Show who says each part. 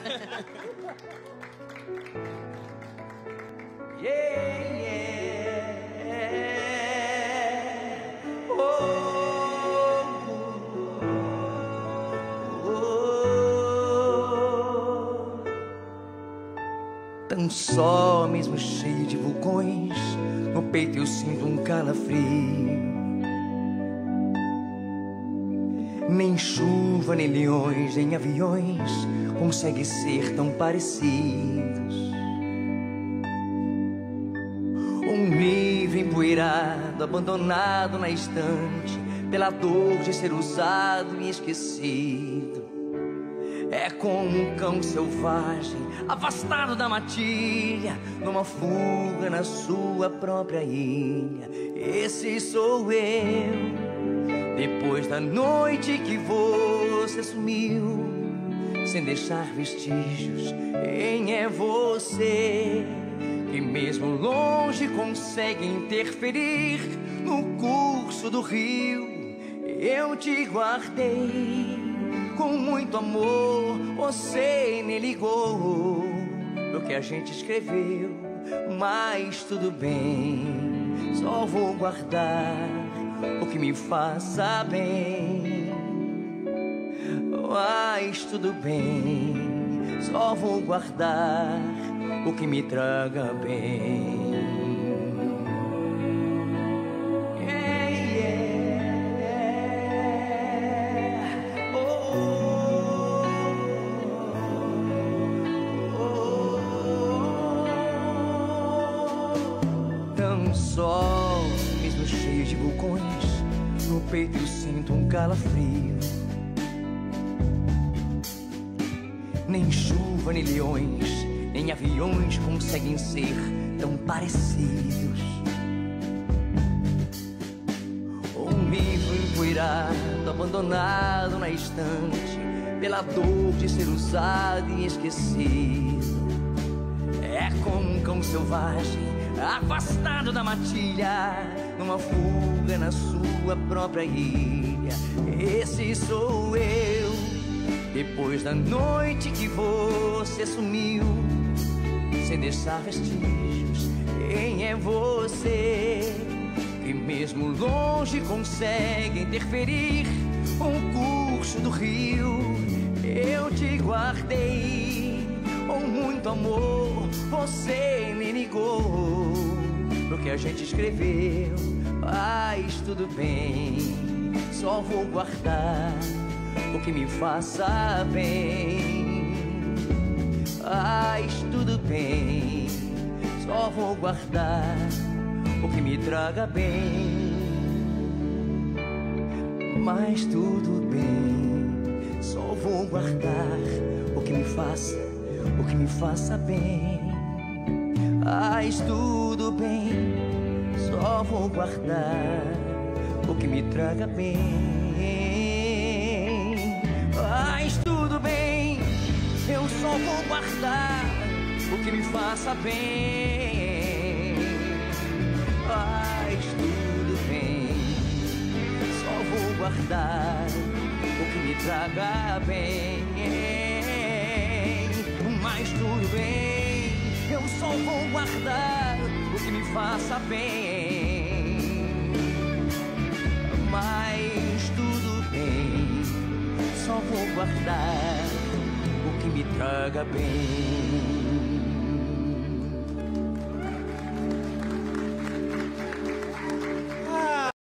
Speaker 1: Yeah, yeah. Oh, oh, oh. Tão só, mesmo cheio de vulcões, no peito eu sinto um calafrio. Nem chuva, nem leões, nem aviões conseguem ser tão parecidos. Um livro empoeirado, abandonado na estante, pela dor de ser usado e esquecido. É como um cão selvagem, afastado da matilha, numa fuga na sua própria ilha. Esse sou eu. Depois da noite que você sumiu, sem deixar vestígios, quem é você? Que mesmo longe consegue interferir no curso do rio. Eu te guardei com muito amor, você nem ligou o que a gente escreveu, mas tudo bem, só vou guardar o que me faça bem. Mas tudo bem, só vou guardar o que me traga bem. Yeah, yeah. Oh, oh, oh. Tão só, mesmo cheio de vulcões, no peito eu sinto um calafrio. Nem chuva, nem leões, nem aviões conseguem ser tão parecidos. Um livro empoeirado, abandonado na estante, pela dor de ser usado e esquecido. É como um cão selvagem, afastado da matilha, numa fuga na sua própria ilha. Esse sou eu. Depois da noite que você sumiu, sem deixar vestígios, quem é você? Que mesmo longe consegue interferir um curso do rio. Eu te guardei com muito amor, você me ligou pro que a gente escreveu. Mas tudo bem, só vou guardar o que me faça bem. Mas tudo bem, só vou guardar o que me traga bem. Mas tudo bem, só vou guardar o que me faça bem. Mas tudo bem, só vou guardar o que me traga bem. Mas tudo bem, eu só vou guardar o que me faça bem. Mas tudo bem, só vou guardar o que me traga bem. Mas tudo bem, eu só vou guardar o que me faça bem. Mas tudo bem, só vou guardar o que me traga bem.